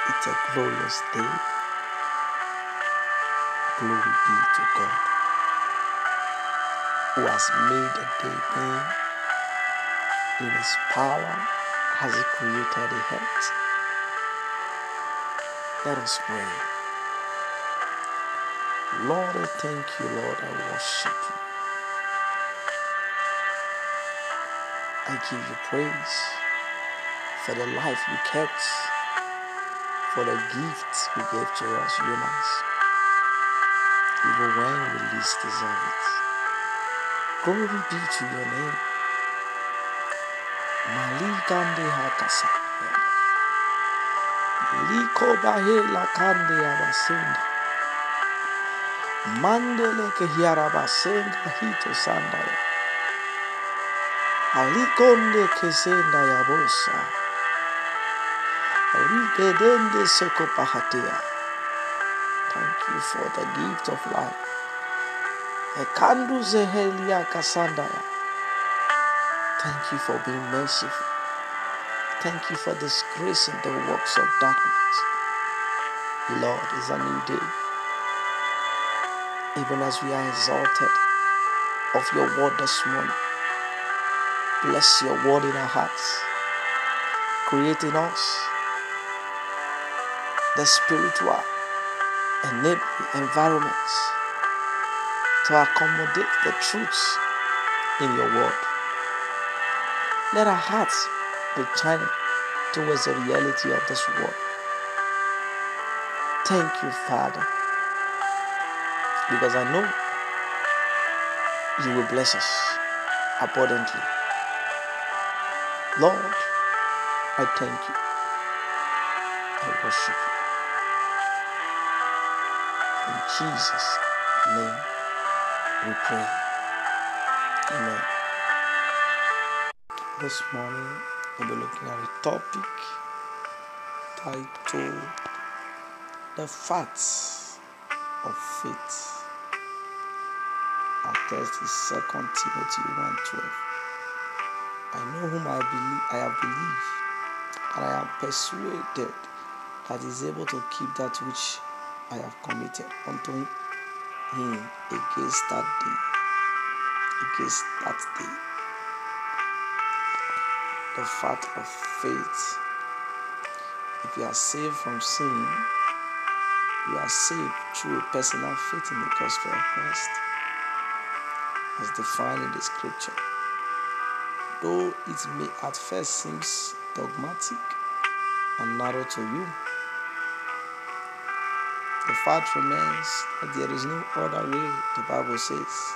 It's a glorious day. Glory be to God, who has made a day being. In His power has He created the earth. Let us pray. Lord, I thank you, Lord, I worship you. I give you praise for the life you kept, for the gifts you gave to us humans, even when we least deserve it. Glory be to your name. Malikande hakasa. Liko bahe lakande abasenda. Mandele ke hiarabasenga hito sandaya. Alikonde kesenda yabosa. Ripedende sokopahatea. Thank you for the gift of life. Ekandu zehelia kasandaya. Thank you for being merciful. Thank you for disgracing the works of darkness. Lord, it's a new day. Even as we are exalted of your word this morning, bless your word in our hearts. Create in us the spiritual enabling environments to accommodate the truths in your word. Let our hearts be turning towards the reality of this word. Thank you, Father, because I know you will bless us abundantly. Lord, I thank you. I worship you. In Jesus' name we pray. Amen. This morning we'll be looking at a topic titled The Facts of Faith. Our text is 2 Timothy 1:12. I know whom I have believed, and I am persuaded that he is able to keep that which I have committed unto him against that day. The fact of faith. If you are saved from sin, you are saved through a personal faith in the gospel of Christ, as defined in the Scripture. Though it may at first seem dogmatic and narrow to you, the fact remains that there is no other way. The Bible says,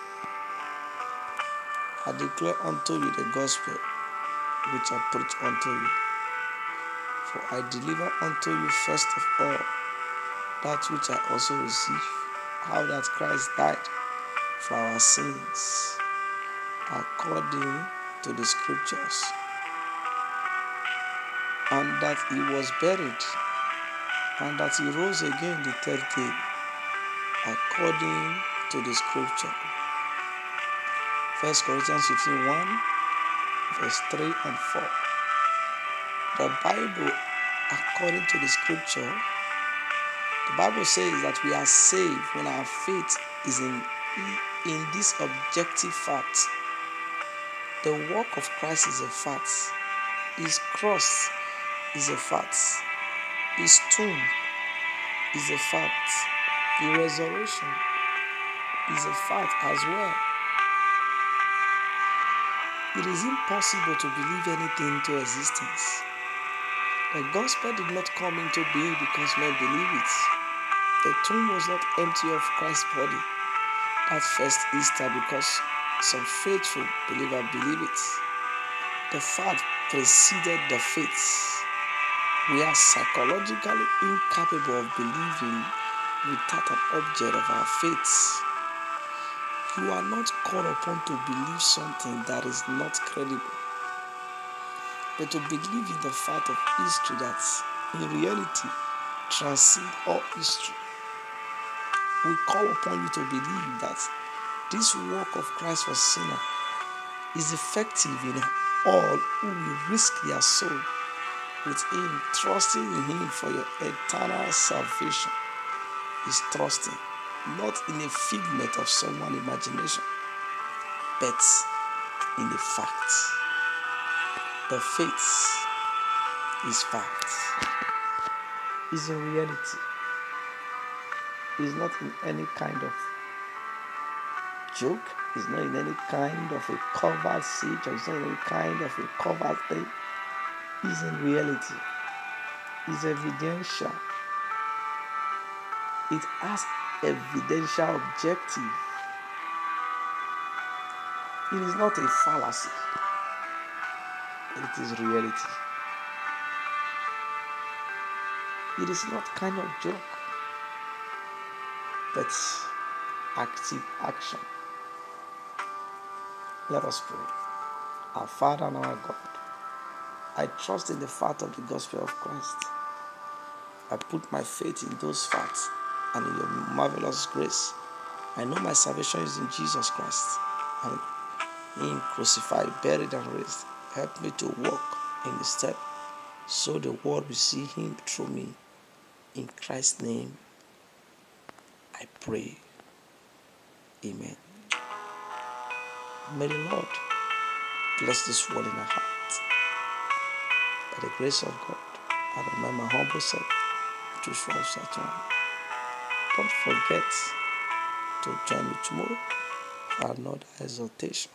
I declare unto you the gospel which I preach unto you. For I deliver unto you first of all that which I also received, how that Christ died for our sins, according to the Scriptures, and that he was buried, and that he rose again the third day, according to the Scripture. 1 Corinthians 15:1, verse 3 and 4. The Bible, according to the Scripture, the Bible says that we are saved when our faith is in this objective fact. The work of Christ is a fact. His cross is a fact. His tomb is a fact. The resurrection is a fact as well. It is impossible to believe anything into existence. The gospel did not come into being because men believe it. The tomb was not empty of Christ's body that first Easter because some faithful believer believe it. The fact preceded the faith. We are psychologically incapable of believing without an object of our faith. You are not called upon to believe something that is not credible, but to believe in the fact of history that in reality transcends all history. We call upon you to believe that this work of Christ for sinner is effective in all who will risk their soul with Him, trusting in Him for your eternal salvation, is trusting not in a figment of someone's imagination, but in the fact. The faith is fact. Is a reality. It's not in any kind of joke. It's not in any kind of a covered siege, or it's not in any kind of a covered thing. It's in reality. It's evidential. It has evidential objective. It is not a fallacy. It is reality. It is not kind of joke, but active action. Let us pray. Our Father and our God, I trust in the fact of the gospel of Christ. I put my faith in those facts and in your marvelous grace. I know my salvation is in Jesus Christ and Him crucified, buried, and raised. Help me to walk in His step so the world will see Him through me. In Christ's name, I pray. Amen. May the Lord bless this word in our heart. By the grace of God, I remember my humble self, Osatohanmwen. Don't forget to join me tomorrow for another exhortation.